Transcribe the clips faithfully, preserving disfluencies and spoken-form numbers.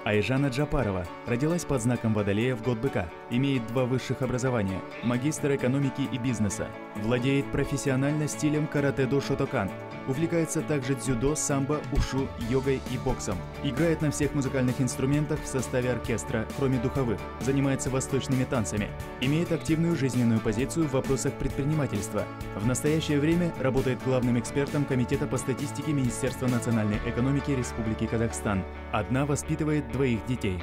Айжана Джапарова родилась под знаком Водолея в год быка, имеет два высших образования – магистр экономики и бизнеса, владеет профессионально стилем каратэ-до Шотокан, увлекается также дзюдо, самбо, ушу, йогой и боксом, играет на всех музыкальных инструментах в составе оркестра, кроме духовых, занимается восточными танцами, имеет активную жизненную позицию в вопросах предпринимательства. В настоящее время работает главным экспертом Комитета по статистике Министерства национальной экономики Республики Казахстан. Одна воспитывает двоих детей.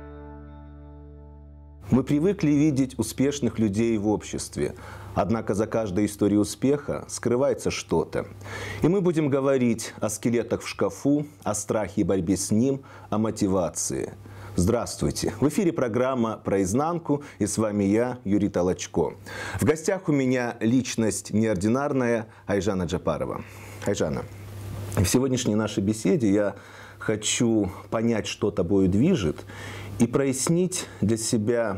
Мы привыкли видеть успешных людей в обществе. Однако за каждой историей успеха скрывается что-то. И мы будем говорить о скелетах в шкафу, о страхе и борьбе с ним, о мотивации. Здравствуйте! В эфире программа «Про изнанку», и с вами я, Юрий Толочко. В гостях у меня личность неординарная Айжана Джапарова. Айжана, в сегодняшней нашей беседе я хочу понять, что тобою движет, и прояснить для себя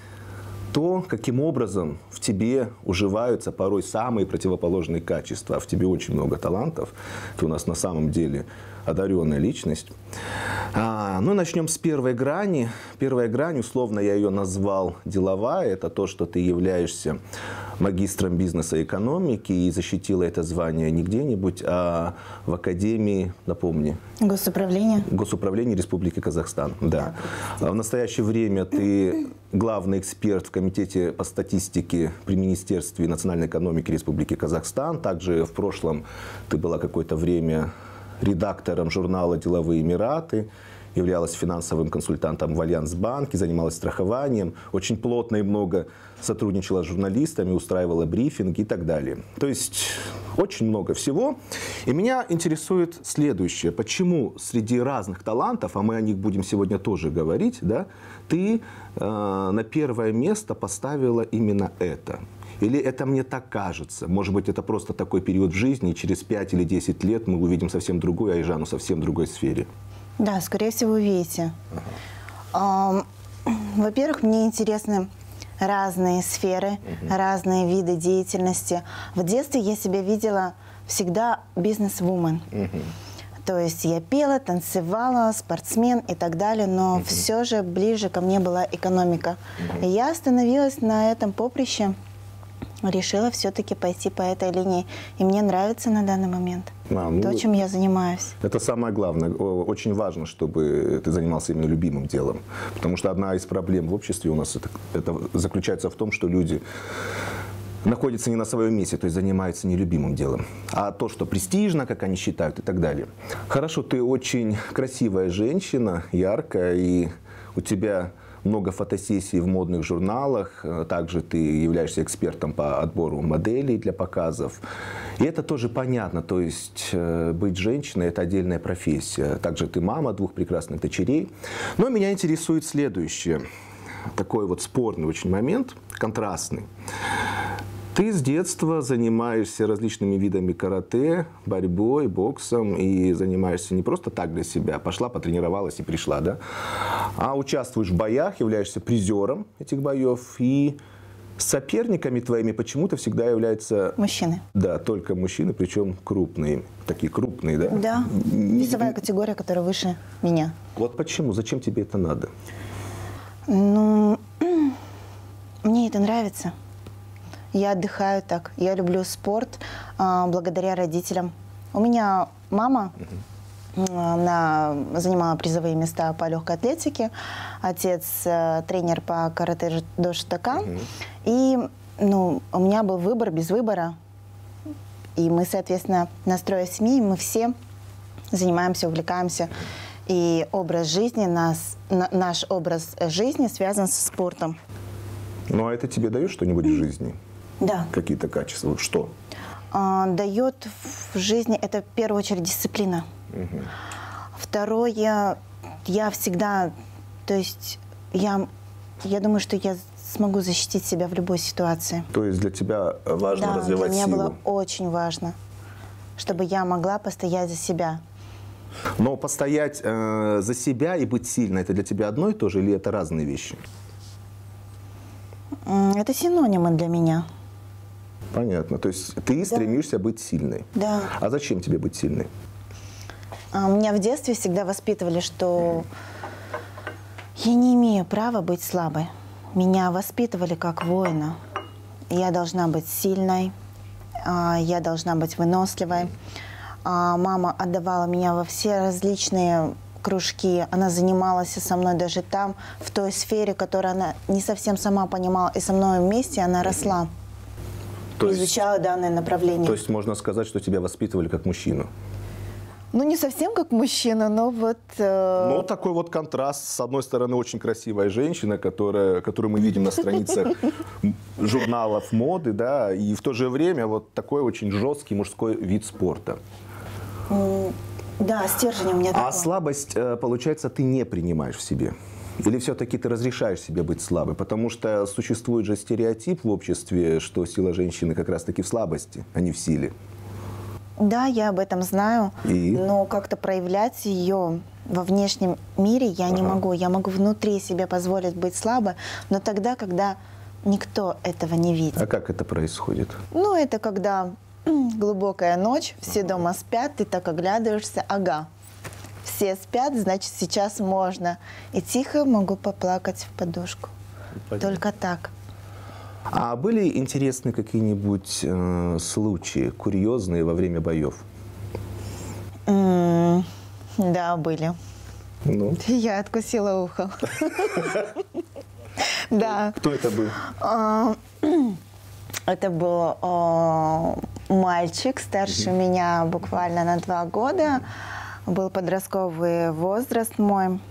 то, каким образом в тебе уживаются порой самые противоположные качества. А в тебе очень много талантов. Ты у нас на самом деле одаренная личность. А, ну, начнем с первой грани. Первая грань, условно я ее назвал деловая. Это то, что ты являешься магистром бизнеса и экономики и защитила это звание не где-нибудь, а в Академии, напомни. Госуправление. Госуправление Республики Казахстан, да. В настоящее время ты главный эксперт в Комитете по статистике при Министерстве национальной экономики Республики Казахстан. Также в прошлом ты была какое-то время редактором журнала «Деловые Эмираты», являлась финансовым консультантом в Альянс-банке, занималась страхованием, очень плотно и много сотрудничала с журналистами, устраивала брифинги и так далее. То есть очень много всего. И меня интересует следующее. Почему среди разных талантов, а мы о них будем сегодня тоже говорить, да, ты э, на первое место поставила именно это? Или это мне так кажется? Может быть, это просто такой период в жизни, и через пять или десять лет мы увидим совсем другую Айжану, совсем в другой сфере? Да, скорее всего, увидите. Ага. Во-первых, мне интересны разные сферы, угу. разные виды деятельности. В детстве я себя видела всегда бизнес-вумен. Угу. То есть я пела, танцевала, спортсмен и так далее, но угу. все же ближе ко мне была экономика. Угу. И я остановилась на этом поприще, решила все-таки пойти по этой линии. И мне нравится на данный момент а, ну, то, чем я занимаюсь. Это самое главное. Очень важно, чтобы ты занимался именно любимым делом. Потому что одна из проблем в обществе у нас это, это заключается в том, что люди находятся не на своем месте, то есть занимаются нелюбимым делом, а то, что престижно, как они считают, и так далее. Хорошо, ты очень красивая женщина, яркая, и у тебя много фотосессий в модных журналах. Также ты являешься экспертом по отбору моделей для показов. И это тоже понятно. То есть быть женщиной – это отдельная профессия. Также ты мама двух прекрасных дочерей. Но меня интересует следующее. Такой вот спорный очень момент, контрастный. Ты с детства занимаешься различными видами каратэ, борьбой, боксом, и занимаешься не просто так для себя, пошла, потренировалась и пришла, да? А участвуешь в боях, являешься призером этих боев, и соперниками твоими почему-то всегда являются... Мужчины. Да, только мужчины, причем крупные, такие крупные, да? Да, весовая категория, которая выше меня. Вот почему? Зачем тебе это надо? Ну, мне это нравится. Я отдыхаю так. Я люблю спорт а, благодаря родителям. У меня мама, uh-huh. она занимала призовые места по легкой атлетике. Отец а, тренер по каратэ-до Шотокан. Uh-huh. И ну, у меня был выбор без выбора. И мы, соответственно, настроя семьи, мы все занимаемся, увлекаемся. И образ жизни, нас, на, наш образ жизни связан со спортом. Ну, а это тебе дает что-нибудь в жизни? Да. Какие-то качества? Что? А, дает в жизни, это в первую очередь дисциплина. Угу. Второе, я всегда, то есть я, я думаю, что я смогу защитить себя в любой ситуации. То есть для тебя важно да, развивать силу? Да, для меня силу. было очень важно, чтобы я могла постоять за себя. Но постоять э, за себя и быть сильной, это для тебя одно и то же или это разные вещи? Это синонимы для меня. Понятно. То есть ты да. стремишься быть сильной. Да. А зачем тебе быть сильной? А, меня в детстве всегда воспитывали, что Я не имею права быть слабой. Меня воспитывали как воина. Я должна быть сильной, я должна быть выносливой. Мама отдавала меня во все различные кружки. Она занималась со мной даже там, в той сфере, которую она не совсем сама понимала. И со мной вместе она росла. То изучала есть, данное направление. То есть можно сказать, что тебя воспитывали как мужчину? Ну, не совсем как мужчина, но вот... Э... Ну, такой вот контраст. С одной стороны, очень красивая женщина, которая, которую мы видим на страницах журналов моды, да, и в то же время вот такой очень жесткий мужской вид спорта. Да, стержень у меня такой. А слабость, получается, ты не принимаешь в себе? Или все-таки ты разрешаешь себе быть слабой? Потому что существует же стереотип в обществе, что сила женщины как раз-таки в слабости, а не в силе. Да, я об этом знаю, И? но как-то проявлять ее во внешнем мире я ага. не могу. Я могу внутри себе позволить быть слабой, но тогда, когда никто этого не видит. А как это происходит? Ну, это когда глубокая ночь, все ага. дома спят, ты так оглядываешься, ага, все спят, значит, сейчас можно. И тихо могу поплакать в подушку. Понятно. Только так. А были интересные какие-нибудь э, случаи, курьезные во время боев? Mm, да, были. Ну? Я откусила ухо. Да. Кто это был? Это был мальчик, старше меня буквально на два года. Был подростковый возраст мой.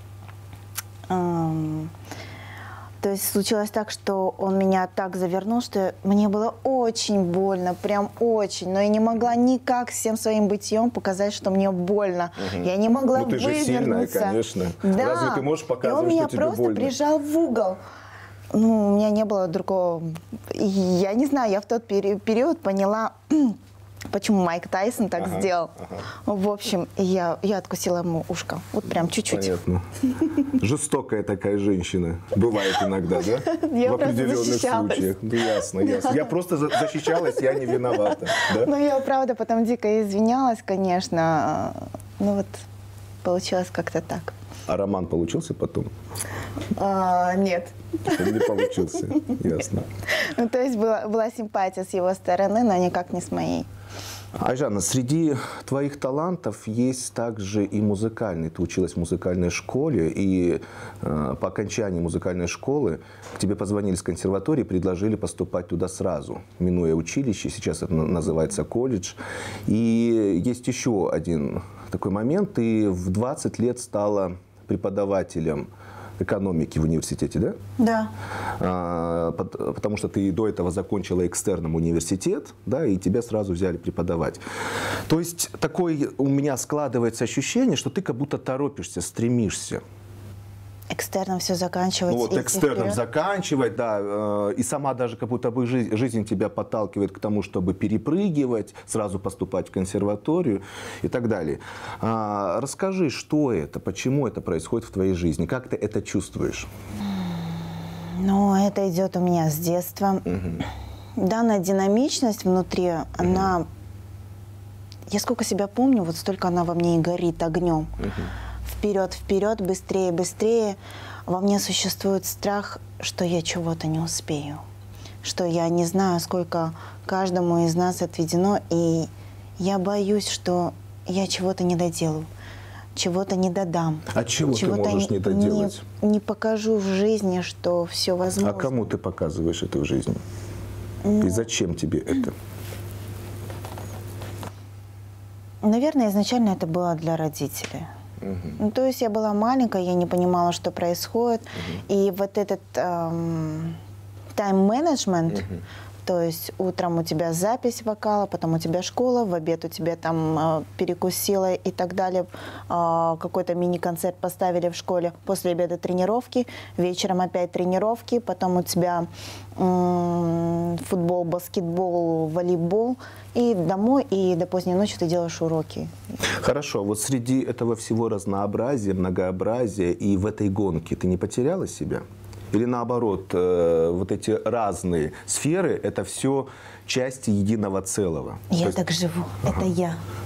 То есть случилось так, что он меня так завернул, что мне было очень больно, прям очень. Но я не могла никак всем своим бытием показать, что мне больно. Угу. Я не могла ну, ты вывернуться. Же сильная, конечно. Да. Разве ты можешь показывать, и он что тебе меня просто больно? Прижал в угол. Ну, у меня не было другого... Я не знаю, я в тот пери период поняла... Почему Майк Тайсон так ага, сделал? Ага. В общем, я, я откусила ему ушко. Вот прям чуть-чуть. Понятно. Жестокая такая женщина. Бывает иногда, да? Я в определенных случаях. Ну, ясно, ясно. Я просто защищалась, я не виновата. Да? Ну, я правда потом дико извинялась, конечно. Ну вот, получилось как-то так. А роман получился потом? А, нет. Не получился, ясно. Ну, то есть была, была симпатия с его стороны, но никак не с моей. Айжана, среди твоих талантов есть также и музыкальный. Ты училась в музыкальной школе, и э, по окончании музыкальной школы к тебе позвонили с консерватории и предложили поступать туда сразу, минуя училище, сейчас это называется колледж. И есть еще один такой момент. Ты в двадцать лет стала преподавателем экономики в университете, да? Да. А, потому что ты до этого закончила экстерном университет, да, и тебя сразу взяли преподавать. То есть такое у меня складывается ощущение, что ты как будто торопишься, стремишься. Экстерном все заканчивать. Ну, вот экстерном заканчивать, да, э, и сама даже как будто бы жизнь, жизнь тебя подталкивает к тому, чтобы перепрыгивать, сразу поступать в консерваторию и так далее. А, расскажи, что это, почему это происходит в твоей жизни, как ты это чувствуешь? Ну, это идет у меня с детства. Угу. Данная динамичность внутри, угу. она, я сколько себя помню, вот столько она во мне и горит огнем. Угу. Вперед, вперед, быстрее, быстрее. Во мне существует страх, что я чего-то не успею, что я не знаю, сколько каждому из нас отведено, и я боюсь, что я чего-то не доделаю, чего-то не додам. А чего ты можешь не доделать? Не, не покажу в жизни, что все возможно. А кому ты показываешь это в жизни? Ну, и зачем тебе это? Наверное, изначально это было для родителей. Uh-huh. Ну, то есть я была маленькая, я не понимала, что происходит. Uh-huh. И вот этот эм, тайм-менеджмент, uh-huh. то есть утром у тебя запись вокала, потом у тебя школа, в обед у тебя там э, перекусила и так далее, э, какой-то мини-концерт поставили в школе, после обеда тренировки, вечером опять тренировки, потом у тебя э, футбол, баскетбол, волейбол, и домой, и до поздней ночи ты делаешь уроки. Хорошо, вот среди этого всего разнообразия, многообразия и в этой гонке ты не потеряла себя? Или наоборот, э, вот эти разные сферы – это все части единого целого? Я есть... так живу, ага. это я.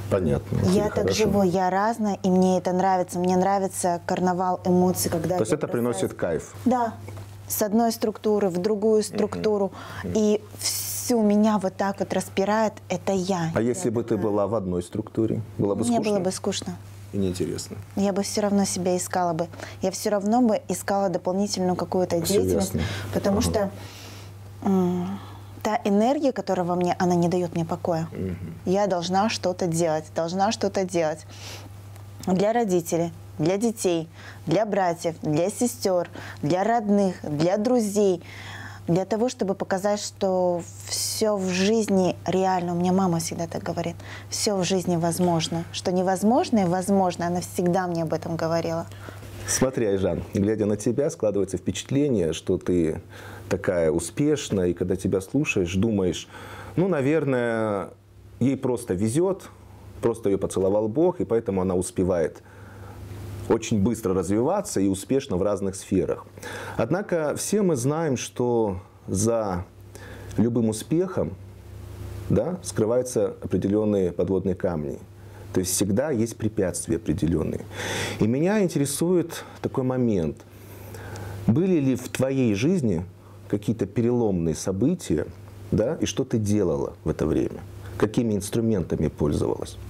Понятно. Я так хорошо. живу, я разная, и мне это нравится. Мне нравится карнавал эмоций, когда... То есть я это бросаюсь. приносит кайф? Да. С одной структуры в другую структуру. Uh-huh. И всю меня вот так вот распирает, это я. А я если бы такая... ты была в одной структуре? Было бы Мне скучно? было бы скучно. И неинтересно. Я бы все равно себя искала бы. Я все равно бы искала дополнительную какую-то Всё деятельность. ясно. Потому Ага. что м- та энергия, которая во мне, она не дает мне покоя. Мгм. Я должна что-то делать, должна что-то делать. Для родителей, для детей, для братьев, для сестер, для родных, для друзей. Для того, чтобы показать, что все в жизни реально. У меня мама всегда так говорит. Все в жизни возможно. Что невозможное возможно. Она всегда мне об этом говорила. Смотри, Айжан, глядя на тебя, складывается впечатление, что ты такая успешная, и когда тебя слушаешь, думаешь, ну, наверное, ей просто везет, просто ее поцеловал Бог, и поэтому она успевает очень быстро развиваться и успешно в разных сферах. Однако все мы знаем, что за любым успехом, да, скрываются определенные подводные камни. То есть всегда есть препятствия определенные. И меня интересует такой момент. Были ли в твоей жизни какие-то переломные события, да, и что ты делала в это время? Какими инструментами пользовалась?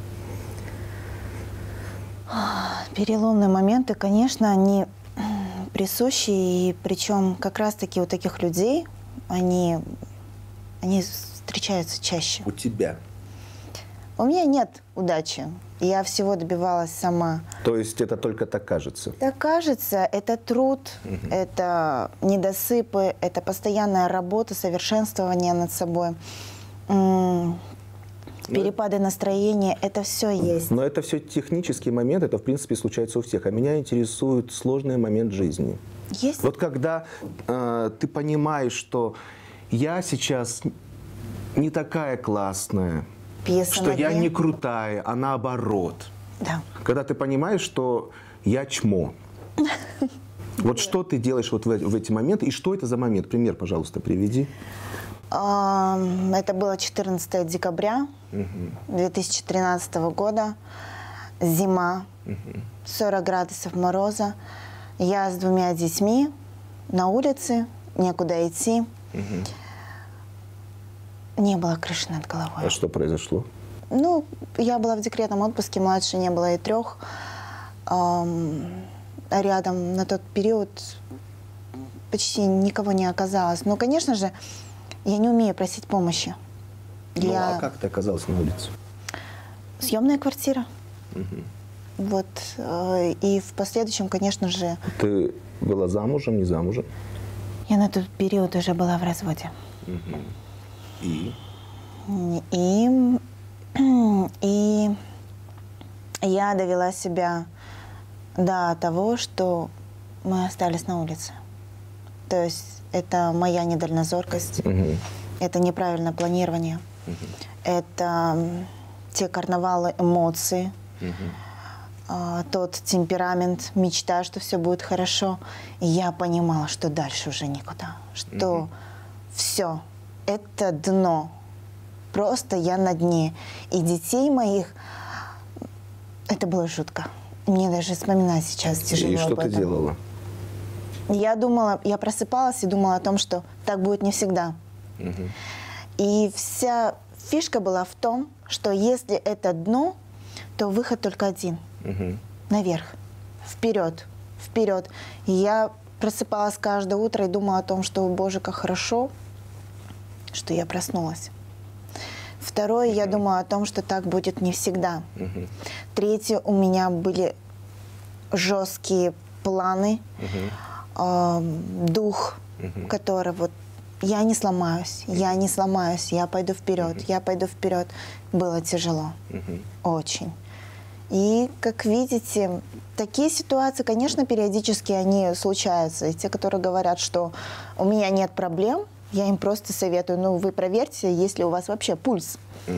Переломные моменты, конечно, они присущи, и причем как раз-таки у таких людей они, они встречаются чаще. У тебя. У меня нет удачи. Я всего добивалась сама. То есть это только так кажется? Так кажется, это труд, Мгм. это недосыпы, это постоянная работа, совершенствование над собой. М, Перепады настроения, это все есть. Но это все технический момент, это в принципе случается у всех. А меня интересует сложный момент жизни. Есть. Вот когда э, ты понимаешь, что я сейчас не такая классная, Пьеса что на я дне. не крутая, а наоборот. Да. Когда ты понимаешь, что я чмо. Вот что ты делаешь вот в, в эти моменты, и что это за момент? Пример, пожалуйста, приведи. Ам, Это было четырнадцатого декабря две тысячи тринадцатого года. Зима, сорок градусов мороза. Я с двумя детьми на улице, некуда идти. Не было крыши над головой. А что произошло? Ну, я была в декретном отпуске, младше не было и трех. Ам, а рядом на тот период почти никого не оказалось. Но, конечно же, я не умею просить помощи. Ну, Я... а как ты оказалась на улице? Съемная квартира. Вот. э, И в последующем, конечно же, Ты была замужем, не замужем? я на тот период уже была в разводе. И? И, и я довела себя до того, что мы остались на улице. То есть это моя недальнозоркость, Мгм. это неправильное планирование, это м, те карнавалы эмоций, а, тот темперамент, мечта, что все будет хорошо. И я понимала, что дальше уже никуда, что все, это дно. Просто я на дне. И детей моих, это было жутко. Мне даже вспоминать сейчас тяжело И что об ты этом. делала? Я думала, я просыпалась и думала о том, что так будет не всегда. И вся фишка была в том, что если это дно, то выход только один. Наверх. Вперед. Вперед. И я просыпалась каждое утро и думала о том, что, Боже, как хорошо, что я проснулась. Второе, я думала о том, что так будет не всегда. Третье, у меня были жесткие планы, э, дух, который вот я не сломаюсь, я не сломаюсь, я пойду вперед, я пойду вперед. Было тяжело, очень. И, как видите, такие ситуации, конечно, периодически они случаются. И те, которые говорят, что у меня нет проблем, я им просто советую, ну, вы проверьте, есть ли у вас вообще пульс.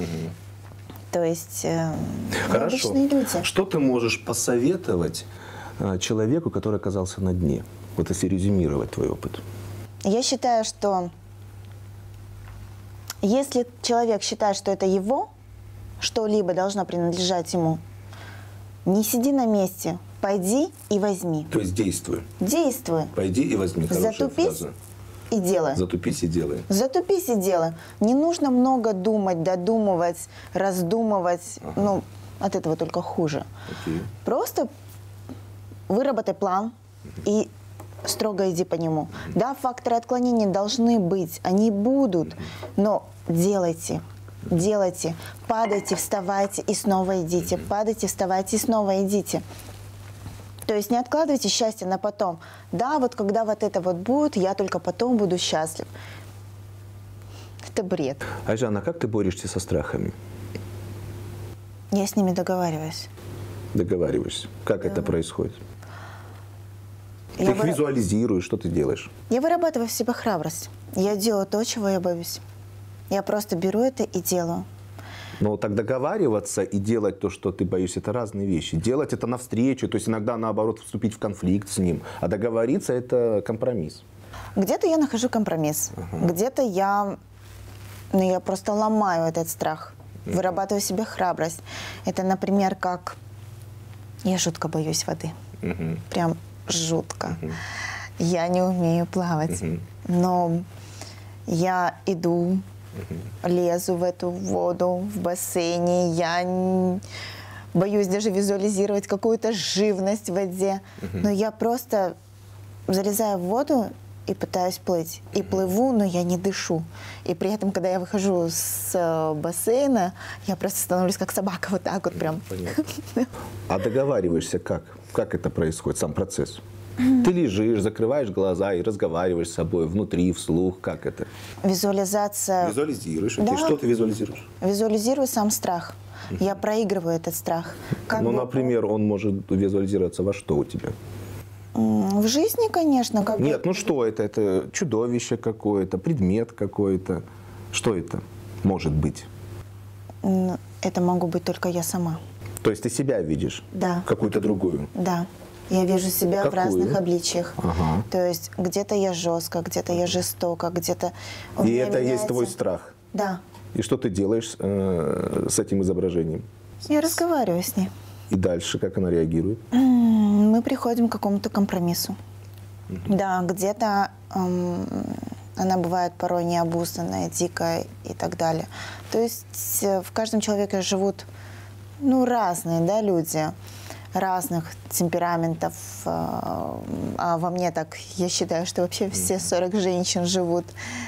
То есть э, мы Хорошо. обычные люди. Что ты можешь посоветовать э, человеку, который оказался на дне? Вот если резюмировать твой опыт. Я считаю, что если человек считает, что это его, что-либо должно принадлежать ему, не сиди на месте, пойди и возьми. То есть действуй. Действуй. Пойди и возьми. Затупись фраза. и делай. Затупись и делай. Затупись и делай. Не нужно много думать, додумывать, раздумывать. Ага. Ну, от этого только хуже. Окей. Просто выработай план и строго иди по нему. Да, факторы отклонения должны быть, они будут, но делайте, делайте, падайте, вставайте и снова идите, падайте, вставайте и снова идите. То есть не откладывайте счастье на потом. Да, вот когда вот это вот будет, я только потом буду счастлив. Это бред. Айжан, а как ты борешься со страхами? Я с ними договариваюсь. Договариваешься. Как да. это происходит? Ты я их выра... визуализируешь, что ты делаешь? Я вырабатываю в себе храбрость. Я делаю то, чего я боюсь. Я просто беру это и делаю. Но так договариваться и делать то, что ты боишься, это разные вещи. Делать это навстречу, то есть иногда наоборот вступить в конфликт с ним. А договориться – это компромисс. Где-то я нахожу компромисс. Ага. Где-то я, ну, я просто ломаю этот страх. Uh-huh. Вырабатываю в себе храбрость. Это, например, как я жутко боюсь воды. Uh-huh. Прям жутко. Uh-huh. Я не умею плавать. Uh-huh. Но я иду, uh-huh. лезу в эту воду, в бассейне. Я не... боюсь даже визуализировать какую-то живность в воде. Uh-huh. Но я просто залезаю в воду и пытаюсь плыть. И uh-huh. плыву, но я не дышу. И при этом, когда я выхожу с бассейна, я просто становлюсь как собака, вот так вот прям. Понятно. А договариваешься как? Как это происходит, сам процесс? Ты лежишь, закрываешь глаза и разговариваешь с собой внутри, вслух. Как это? Визуализация. Визуализируешь? Да. И что ты визуализируешь? Визуализирую сам страх. Uh-huh. Я проигрываю этот страх. Как ну, бы... например, он может визуализироваться во что у тебя? В жизни, конечно. Как Нет, бы... ну что это? Это чудовище какое-то, предмет какой-то. Что это может быть? Это могу быть только я сама. То есть ты себя видишь? Да. Какую-то другую? Да. Я вижу себя Какую? в разных обличиях. Ага. То есть где-то я жестко, где-то я жестоко, где-то... И это меняется... есть твой страх? Да. И что ты делаешь э, с этим изображением? Я разговариваю с ней. И дальше как она реагирует? Мы приходим к какому-то компромиссу. Uh-huh. Да, где-то эм, она бывает порой необузданная, дикая и так далее. То есть в каждом человеке живут ну, разные да, люди, разных темпераментов. Э, а во мне так, я считаю, что вообще все сорок женщин живут.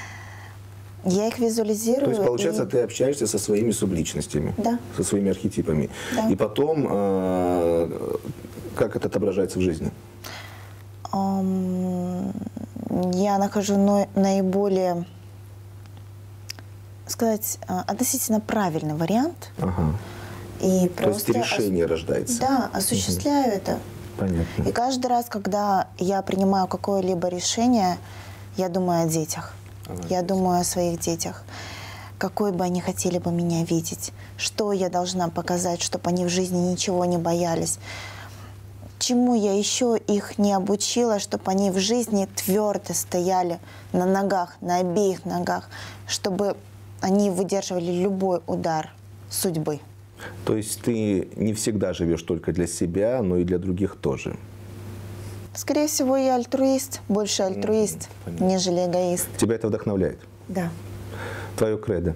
Я их визуализирую. То есть, получается, и... ты общаешься со своими субличностями, да. со своими архетипами. Да. И потом, э, как это отображается в жизни? Um, я нахожу но, наиболее, сказать, относительно правильный вариант. Ага. И То есть решение ос... рождается. Да, осуществляю угу. это. Понятно. И каждый раз, когда я принимаю какое-либо решение, я думаю о детях. Я думаю о своих детях, какой бы они хотели бы меня видеть, что я должна показать, чтобы они в жизни ничего не боялись, чему я еще их не обучила, чтобы они в жизни твердо стояли на ногах, на обеих ногах, чтобы они выдерживали любой удар судьбы. То есть ты не всегда живешь только для себя, но и для других тоже? Скорее всего, я альтруист, больше альтруист, mm, нежели эгоист. Тебя это вдохновляет? Да. Твое кредо?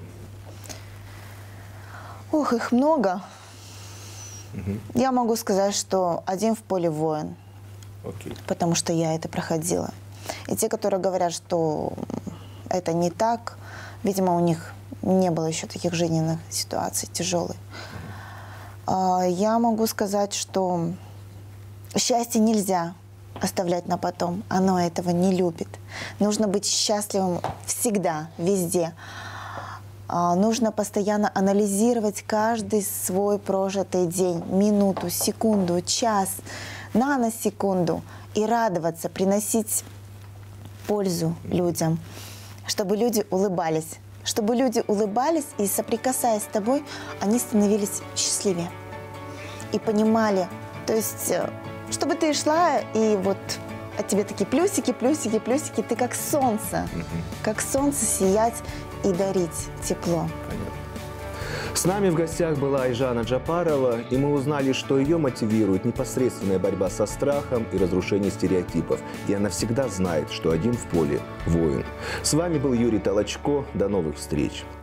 Ох, их много. Uh-huh. Я могу сказать, что один в поле воин, okay. потому что я это проходила. И те, которые говорят, что это не так, видимо, у них не было еще таких жизненных ситуаций тяжелых. Uh-huh. Я могу сказать, что счастье нельзя оставлять на потом. Оно этого не любит. Нужно быть счастливым всегда, везде. А, нужно постоянно анализировать каждый свой прожитый день, минуту, секунду, час, наносекунду и радоваться, приносить пользу людям, чтобы люди улыбались. Чтобы люди улыбались и, соприкасаясь с тобой, они становились счастливее и понимали, то есть... Чтобы ты шла, и вот от тебя такие плюсики, плюсики, плюсики. Ты как солнце, uh-huh. как солнце сиять и дарить тепло. Понятно. С нами в гостях была Айжана Джапарова, и мы узнали, что ее мотивирует непосредственная борьба со страхом и разрушение стереотипов. И она всегда знает, что один в поле – воин. С вами был Юрий Толочко. До новых встреч!